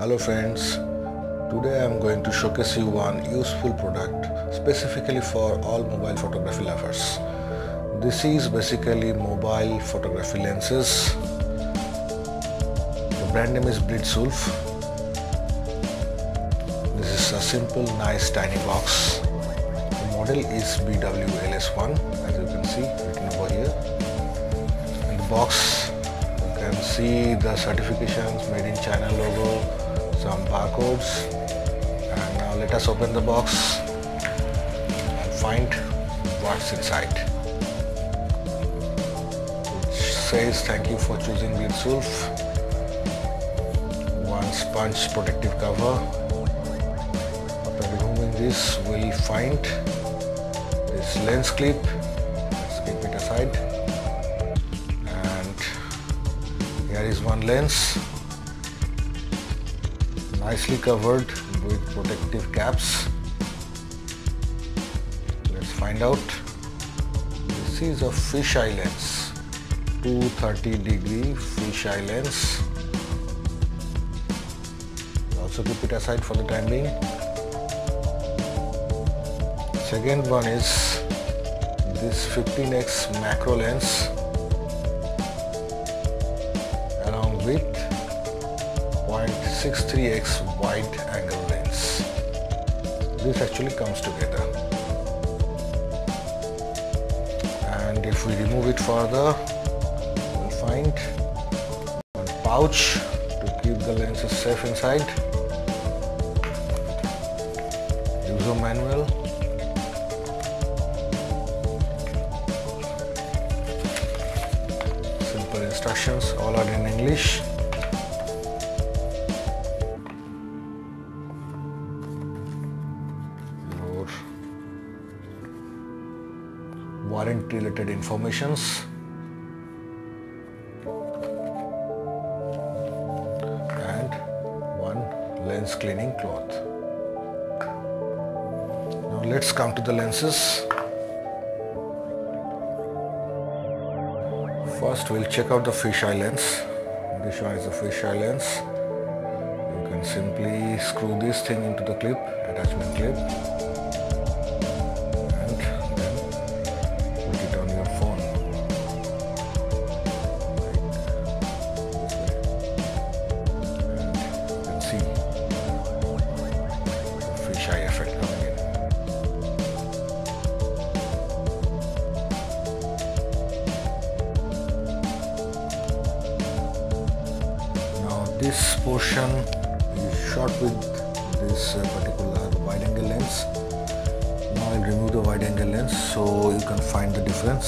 Hello friends, today I am going to showcase you one useful product specifically for all mobile photography lovers. This is basically mobile photography lenses. The brand name is Sulf. This is a simple, nice, tiny box. The model is BWLS1, as you can see written over here. In the box you can see the certifications, made in China logo, some barcodes, and now let us open the box and find what's inside. It says thank you for choosing Sulf. One sponge protective cover. After removing this, we'll find this lens clip. Let's keep it aside. And here is one lens, nicely covered with protective caps. Let's find out. This is a fisheye lens, 230-degree fisheye lens. Also keep it aside for the time being. Second one is this 15x macro lens along with 0.63x wide angle lens. This actually comes together. And if we remove it further, we'll find one pouch to keep the lenses safe inside. User manual. Simple instructions, all are in English. Warranty related informations and one lens cleaning cloth. Now let's come to the lenses. First we'll check out the fisheye lens. This one is the fisheye lens. You can simply screw this thing into the clip, attachment clip. Effect coming in. Now this portion is shot with this particular wide angle lens. Now I'll remove the wide angle lens so you can find the difference.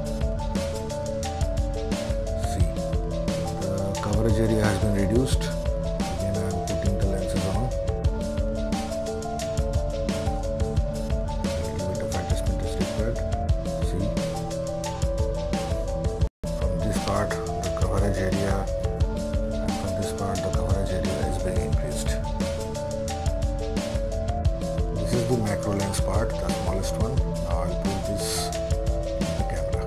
See, the coverage area has been reduced. Again I am putting the lenses on. The coverage area, and from this part the coverage area is being increased. This is the macro lens part, the smallest one. Now I'll put this in the camera.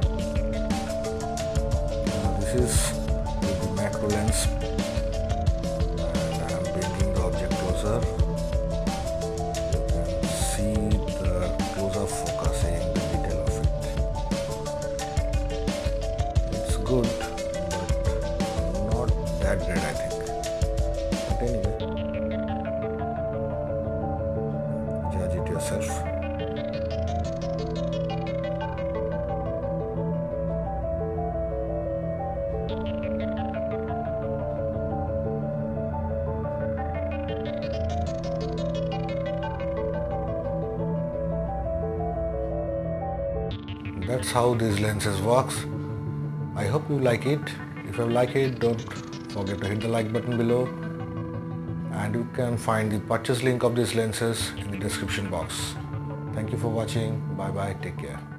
Now this is with the macro lens, and I am bringing the object closer. You can see the close-up focusing the detail of it. It's good, that great I think, but anyway, judge it yourself. That's how these lenses works. I hope you like it. If you like it, don't forget to hit the like button below, and you can find the purchase link of these lenses in the description box. Thank you for watching. Bye bye. Take care.